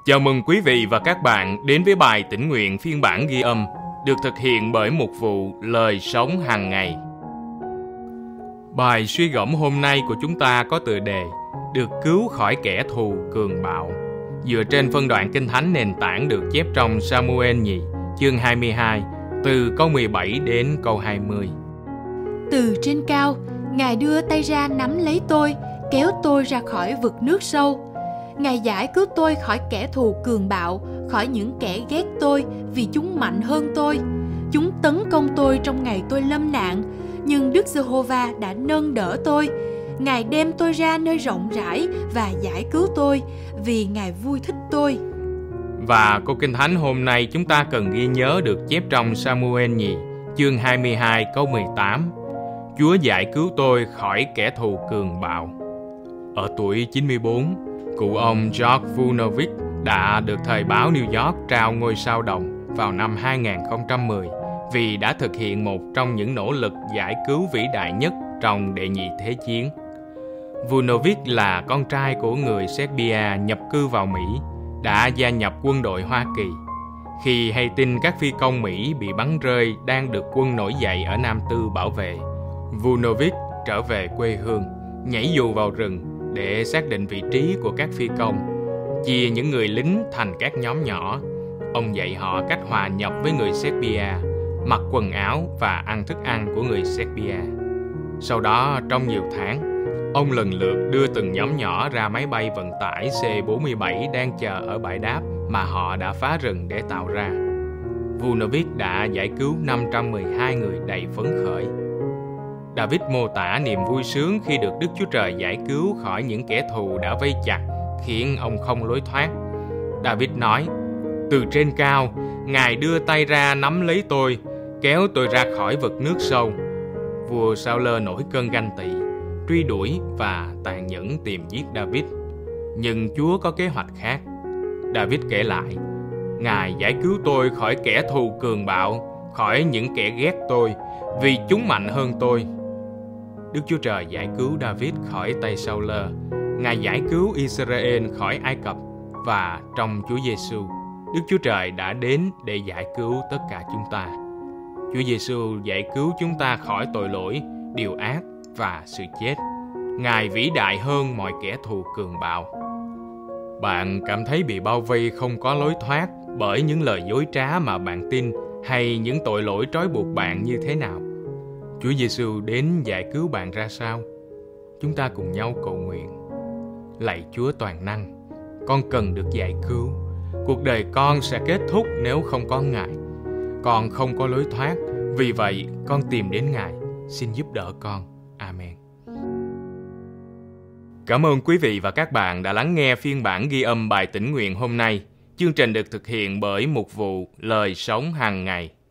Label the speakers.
Speaker 1: Chào mừng quý vị và các bạn đến với bài tĩnh nguyện phiên bản ghi âm được thực hiện bởi mục vụ Lời Sống Hàng Ngày. Bài suy gẫm hôm nay của chúng ta có tựa đề Được cứu khỏi kẻ thù cường bạo, dựa trên phân đoạn Kinh Thánh nền tảng được chép trong Sa-mu-ên nhì, chương 22, từ câu 17 đến câu 20.
Speaker 2: Từ trên cao, Ngài đưa tay ra nắm lấy tôi, kéo tôi ra khỏi vực nước sâu. Ngài giải cứu tôi khỏi kẻ thù cường bạo, khỏi những kẻ ghét tôi vì chúng mạnh hơn tôi. Chúng tấn công tôi trong ngày tôi lâm nạn, nhưng Đức Giê-hô-va đã nâng đỡ tôi. Ngài đem tôi ra nơi rộng rãi và giải cứu tôi, vì Ngài vui thích tôi.
Speaker 1: Và câu Kinh Thánh hôm nay chúng ta cần ghi nhớ được chép trong Sa-mu-ên nhì, chương 22 câu 18. Chúa giải cứu tôi khỏi kẻ thù cường bạo. Ở tuổi 94, cụ ông George Vunovic đã được thời báo New York trao ngôi sao đồng vào năm 2010 vì đã thực hiện một trong những nỗ lực giải cứu vĩ đại nhất trong Đệ nhị Thế chiến. Vunovic là con trai của người Serbia nhập cư vào Mỹ, đã gia nhập quân đội Hoa Kỳ. Khi hay tin các phi công Mỹ bị bắn rơi đang được quân nổi dậy ở Nam Tư bảo vệ, Vunovic trở về quê hương, nhảy dù vào rừng để xác định vị trí của các phi công, chia những người lính thành các nhóm nhỏ. Ông dạy họ cách hòa nhập với người Serbia, mặc quần áo và ăn thức ăn của người Serbia. Sau đó, trong nhiều tháng, ông lần lượt đưa từng nhóm nhỏ ra máy bay vận tải C-47 đang chờ ở bãi đáp mà họ đã phá rừng để tạo ra. Vunovic đã giải cứu 512 người đầy phấn khởi. David mô tả niềm vui sướng khi được Đức Chúa Trời giải cứu khỏi những kẻ thù đã vây chặt, khiến ông không lối thoát. David nói, từ trên cao, Ngài đưa tay ra nắm lấy tôi, kéo tôi ra khỏi vực nước sâu. Vua Sao-lơ nổi cơn ganh tị, truy đuổi và tàn nhẫn tìm giết David. Nhưng Chúa có kế hoạch khác. David kể lại, Ngài giải cứu tôi khỏi kẻ thù cường bạo, khỏi những kẻ ghét tôi, vì chúng mạnh hơn tôi. Đức Chúa Trời giải cứu David khỏi tay Sao-lơ. Ngài giải cứu Israel khỏi Ai Cập. Và trong Chúa Giêsu, Đức Chúa Trời đã đến để giải cứu tất cả chúng ta. Chúa Giêsu giải cứu chúng ta khỏi tội lỗi, điều ác và sự chết. Ngài vĩ đại hơn mọi kẻ thù cường bạo. Bạn cảm thấy bị bao vây không có lối thoát bởi những lời dối trá mà bạn tin hay những tội lỗi trói buộc bạn như thế nào? Chúa Giêsu đến giải cứu bạn ra sao? Chúng ta cùng nhau cầu nguyện. Lạy Chúa toàn năng, con cần được giải cứu. Cuộc đời con sẽ kết thúc nếu không có Ngài. Con không có lối thoát, vì vậy con tìm đến Ngài. Xin giúp đỡ con. Amen. Cảm ơn quý vị và các bạn đã lắng nghe phiên bản ghi âm bài tĩnh nguyện hôm nay. Chương trình được thực hiện bởi mục vụ Lời Sống Hàng Ngày.